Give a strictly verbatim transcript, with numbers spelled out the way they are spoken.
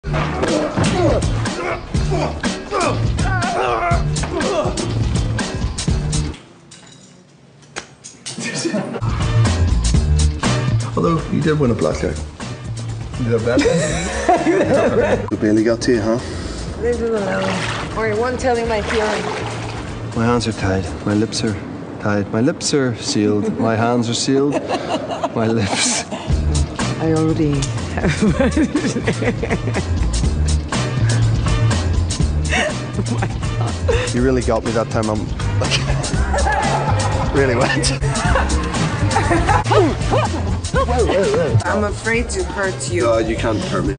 Although you did win a blackjack. You did a bet. The Bailey got to you, huh? Leave him alone. Or you won't tell me my feelings. My hands are tied. My lips are tied. My lips are sealed. My hands are sealed. My lips. I already have. Oh my God. You really got me that time. I'm like, really wet. I'm afraid to hurt you. God, you can't hurt me.